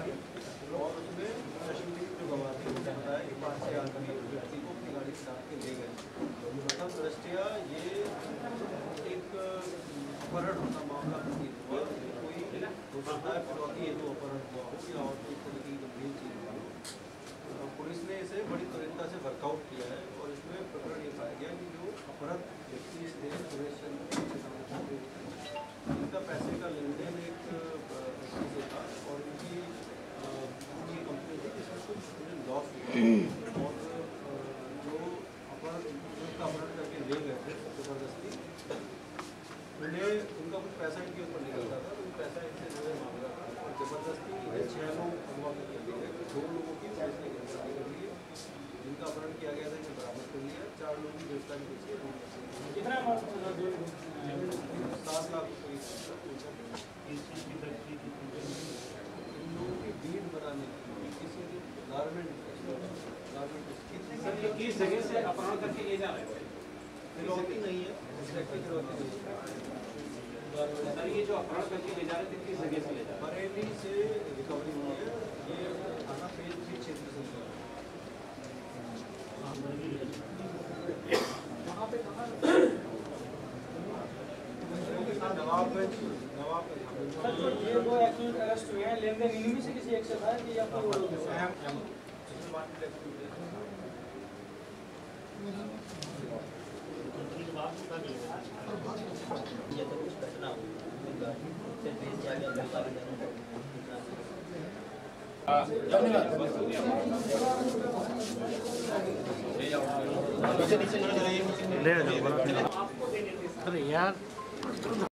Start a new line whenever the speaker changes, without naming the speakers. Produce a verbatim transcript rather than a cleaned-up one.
और उसमें चश्मदीद जो गवाह थे उन्होंने बताया कि पाँच छः आदमी व्यक्ति को अपनी गाड़ी से डाल के ले गए। प्रथम दृष्टया ये एक अपहरण होना मामला प्रतीत हुआ। कोई हो सकता है फिरौती हेतु अपहरण हुआ हो या और कोई तरह की गंभीर चीज हुई हो। पुलिस ने इसे बड़ी त्वरितता से वर्कआउट किया है और इसमें प्रकरण ये पाया गया कि जो अपहृत व्यक्ति थे सुरेश चंद्र, इनका पैसे का लेन देन एक से था और इनकी पूरी कंपनी थी जिसमें कुछ लॉस हुआ और जो अपहरण उनका अपहरण करके ले गए थे जबरदस्ती, उन्हें उनका कुछ पैसा इनके ऊपर निकलता था तो पैसा इनसे जुड़े मामला था और जबरदस्ती इन्हें छः लोग अगवा करके ले गए। दो लोगों की पुलिस ने गिरफ्तारी कर ली है, जिनका अपहरण किया गया था इन्हें बरामद कर लिया। चार लोगों की गिरफ्तारी की है।
कितना
सात लाख रुपये इन लोगों की बीड बनाने की किसी की गारमेंट गारमेंट
किस जगह से अपहरण करके ले जा रहे थे?
फिरौती नहीं है, फिरौती नहीं है।
सर ये जो अपहरण करके ले जा रहे थे किस जगह से ले जा रहे थे?
बरेली से रिकवरी हुई है। ये थाना फेज थ्री क्षेत्र से हुआ है। वहाँ पे कहाँ नवाबगंज नवाबगंज
सर जो ये दो एक्यूज अरेस्ट हुए हैं, लेन देन इनमें से किसी एक से था कि या फिर
ये तो कुछ घटना हुई
धन्यवाद। अरे यार